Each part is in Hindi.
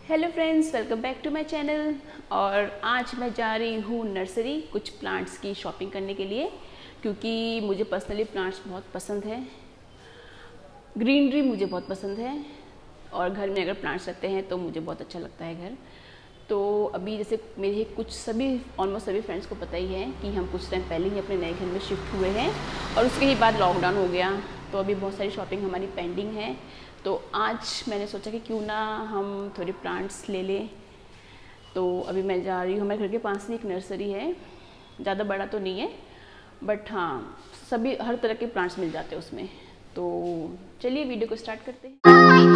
Hello friends, welcome back to my channel. और आज मैं जा रही हूँ नर्सरी कुछ प्लांट्स की शॉपिंग करने के लिए, क्योंकि मुझे पर्सनली प्लांट्स बहुत पसंद है। ग्रीनरी मुझे बहुत पसंद है और घर में अगर प्लांट्स रखते हैं तो मुझे बहुत अच्छा लगता है घर। तो अभी जैसे मेरे ऑलमोस्ट सभी फ्रेंड्स को पता ही है कि हम कुछ टाइम पहले ही अपने नए घर में शिफ्ट हुए हैं और उसके ही बाद लॉकडाउन हो गया, तो अभी बहुत सारी शॉपिंग हमारी पेंडिंग है। तो आज मैंने सोचा कि क्यों ना हम थोड़े प्लांट्स ले लें। तो अभी मैं जा रही हूँ, हमारे घर के पास ही एक नर्सरी है, ज़्यादा बड़ा तो नहीं है बट हाँ हर तरह के प्लांट्स मिल जाते हैं उसमें। तो चलिए वीडियो को स्टार्ट करते हैं।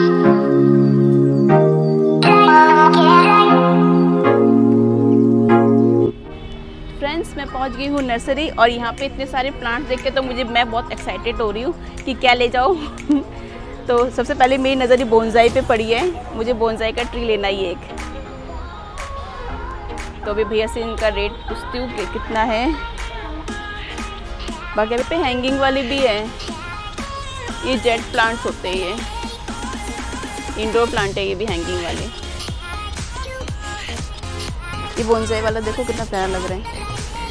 फ्रेंड्स, मैं पहुंच गई हूँ नर्सरी और यहाँ पे इतने सारे प्लांट्स देख के तो मैं बहुत एक्साइटेड हो रही हूँ कि क्या ले जाऊँ। तो सबसे पहले मेरी नज़र ही बोनसाई पे पड़ी है, मुझे बोनसाई का ट्री लेना ही एक। तो अभी भैया से इनका रेट पूछती हूँ कि कितना है। बाकी अभी पे हैंगिंग वाली भी है, ये जेट प्लांट्स होते हैं, ये इंडोर प्लांट है, ये भी हैंगिंग वाले। ये बोनसाई वाला देखो कितना प्यारा लग रहा है।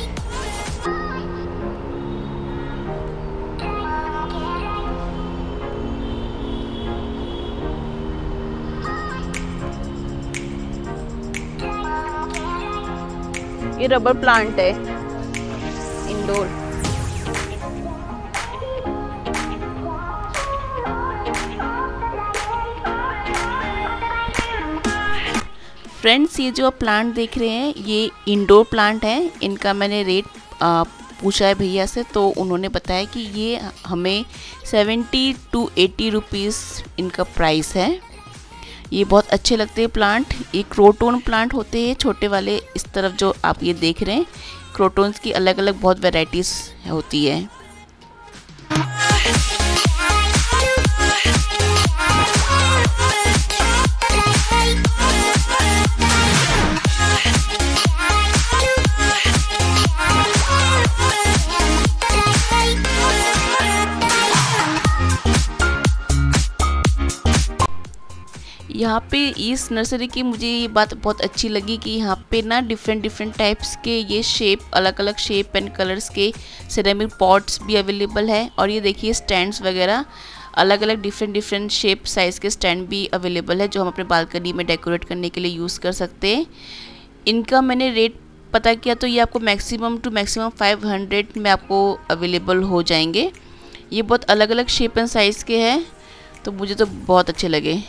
ये रबर प्लांट है इंडोर। फ्रेंड्स, ये जो आप प्लांट देख रहे हैं ये इंडोर प्लांट है। इनका मैंने रेट पूछा है भैया से, तो उन्होंने बताया कि ये हमें 70 to 80 रुपीज़ इनका प्राइस है। ये बहुत अच्छे लगते हैं प्लांट। ये क्रोटोन प्लांट होते हैं छोटे वाले, इस तरफ जो आप ये देख रहे हैं क्रोटोन्स की अलग अलग बहुत वैरायटीज़ होती है। यहाँ पे इस नर्सरी की मुझे ये बात बहुत अच्छी लगी कि यहाँ पे ना डिफरेंट टाइप्स के ये अलग अलग शेप एंड कलर्स के सिरेमिक पॉट्स भी अवेलेबल है। और ये देखिए स्टैंड्स वगैरह अलग अलग डिफरेंट शेप साइज़ के स्टैंड भी अवेलेबल है, जो हम अपने बालकनी में डेकोरेट करने के लिए यूज़ कर सकते हैं। इनका मैंने रेट पता किया तो ये आपको मैक्सिमम 500 में आपको अवेलेबल हो जाएंगे। ये बहुत अलग अलग शेप एंड साइज़ के हैं, तो मुझे तो बहुत अच्छे लगे।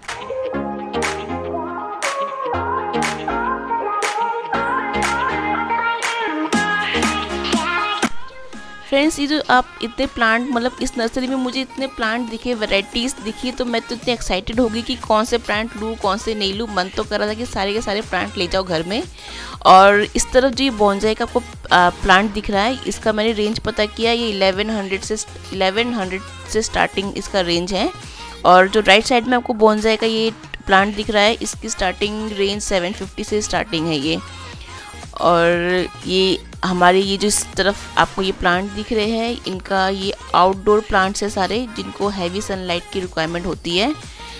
फ्रेंड्स, ये जो आप इतने प्लांट इस नर्सरी में मुझे इतने प्लांट दिखे, वैरायटीज़ दिखी, तो मैं तो इतनी एक्साइटेड हो गई कि कौन से प्लांट लूँ कौन से नहीं लूँ। मन तो कर रहा था कि सारे के सारे प्लांट ले जाओ घर में। और इस तरफ जो ये बोनसाई का आपको प्लांट दिख रहा है, इसका मैंने रेंज पता किया, ये 1100 से स्टार्टिंग इसका रेंज है। और जो राइट साइड में आपको बोनसाई का ये प्लांट दिख रहा है, इसकी स्टार्टिंग रेंज 750 से स्टार्टिंग है ये। और ये हमारे ये जो इस तरफ आपको ये प्लांट दिख रहे हैं, इनका ये आउटडोर प्लांट्स है सारे, जिनको हैवी सनलाइट की रिक्वायरमेंट होती है।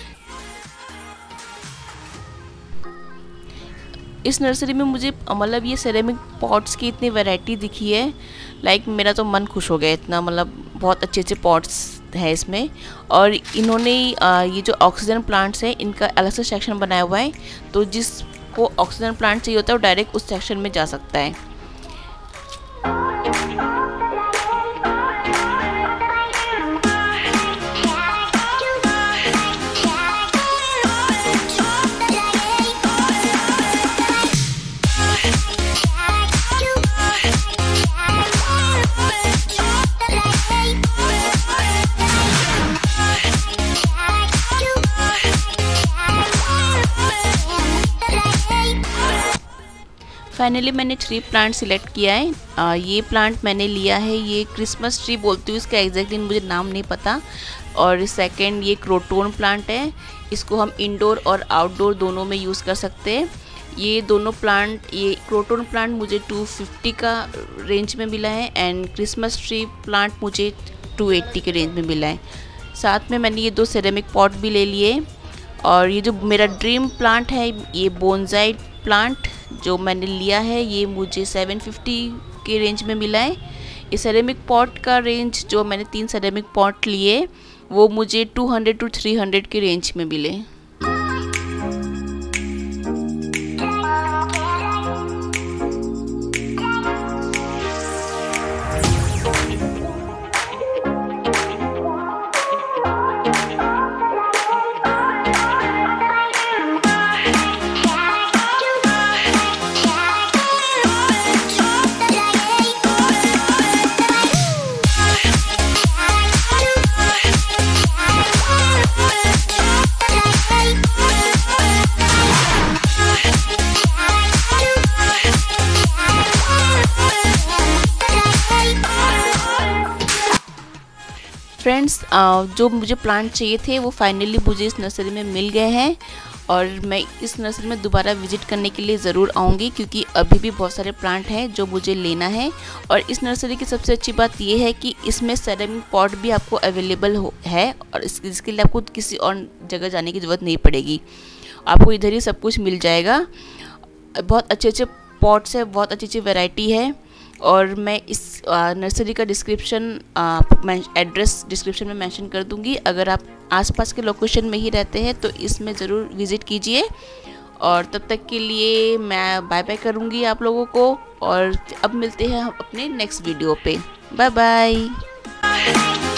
इस नर्सरी में मुझे ये सेरेमिक पॉट्स की इतनी वैरायटी दिखी है, मेरा तो मन खुश हो गया इतना। बहुत अच्छे अच्छे पॉट्स है इसमें। और इन्होंने ये जो ऑक्सीजन प्लांट्स है इनका अलग से सेक्शन बनाया हुआ है, तो जिसको ऑक्सीजन प्लांट चाहिए होता है वो डायरेक्ट उस सेक्शन में जा सकता है। फाइनली मैंने 3 प्लांट सिलेक्ट किया है। ये प्लांट मैंने लिया है, ये क्रिसमस ट्री बोलती हूँ, इसका एग्जैक्टली मुझे नाम नहीं पता। और सेकंड ये क्रोटोन प्लांट है, इसको हम इंडोर और आउटडोर दोनों में यूज़ कर सकते हैं। ये दोनों प्लांट, ये क्रोटोन प्लांट मुझे 250 का रेंज में मिला है एंड क्रिसमस ट्री प्लांट मुझे 280 के रेंज में मिला है। साथ में मैंने ये 2 सेरेमिक पॉट भी ले लिए और ये जो मेरा ड्रीम प्लांट है, ये बोनसाई प्लांट जो मैंने लिया है, ये मुझे 750 के रेंज में मिला है। ये सेरेमिक पॉट का रेंज जो मैंने 3 सेरेमिक पॉट लिए वो मुझे 200 to 300 के रेंज में मिले। फ्रेंड्स, जो मुझे प्लांट चाहिए थे वो फाइनली मुझे इस नर्सरी में मिल गए हैं और मैं इस नर्सरी में दोबारा विज़िट करने के लिए ज़रूर आऊँगी, क्योंकि अभी भी बहुत सारे प्लांट हैं जो मुझे लेना है। और इस नर्सरी की सबसे अच्छी बात ये है कि इसमें सेरेमिक पॉट भी आपको अवेलेबल है और इसके लिए आपको किसी और जगह जाने की ज़रूरत नहीं पड़ेगी, आपको इधर ही सब कुछ मिल जाएगा। बहुत अच्छे अच्छे पॉट्स है, बहुत अच्छी अच्छी वैरायटी है। और मैं इस नर्सरी का एड्रेस डिस्क्रिप्शन में मेंशन कर दूंगी। अगर आप आसपास के लोकेशन में ही रहते हैं तो इसमें ज़रूर विज़िट कीजिए। और तब तक के लिए मैं बाय बाय करूंगी आप लोगों को, और अब मिलते हैं हम अपने नेक्स्ट वीडियो पे। Bye bye.